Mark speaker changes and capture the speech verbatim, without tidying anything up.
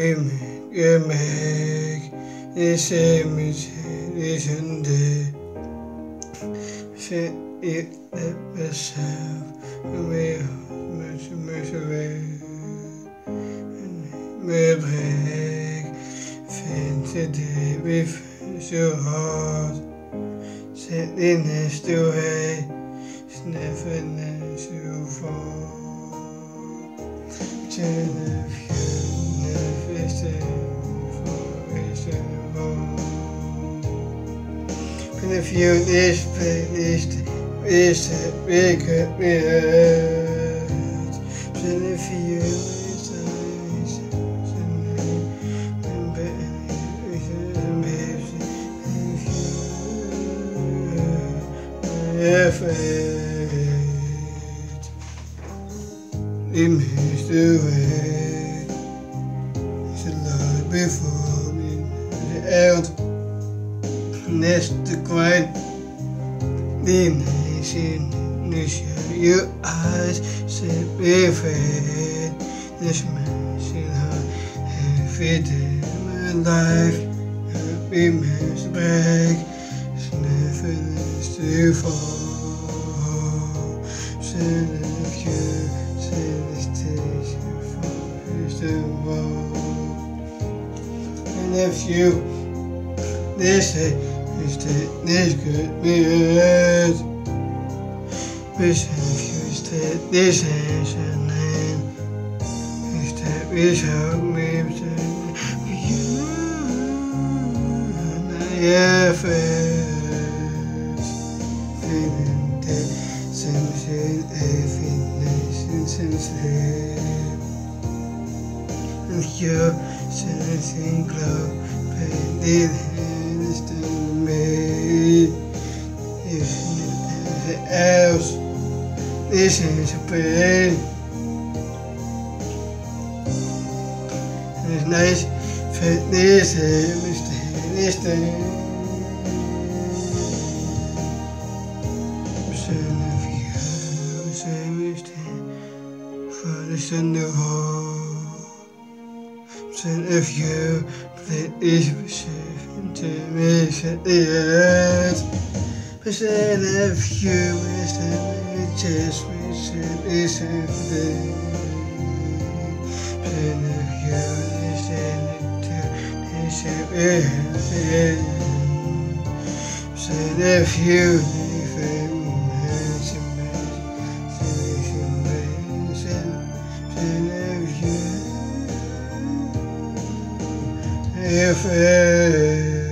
Speaker 1: Amen. Yemek istemeyeceğinde sen iletmezsem ve mesele medrek fintede with your heart set in this way sniffing you fall turn of you and if you is finished, is it big at me? And if you is if it image the way it's a lot before me the out nästa kväll din sin nation your eyes set before this man sin heart fit my life be must break sniffing too far send if you send this station for the wall and if you this is this could be it wish if you stay this is your name is that wish help me to you and I have it feeling that sensation everything sensation and you sensing glow pain to me if anything else this is a pain and it's nice for this this this thing son of you same for the sun of son of you that is to me at the end. Percent of you is the just percent is the percent of you is the is the percent of you if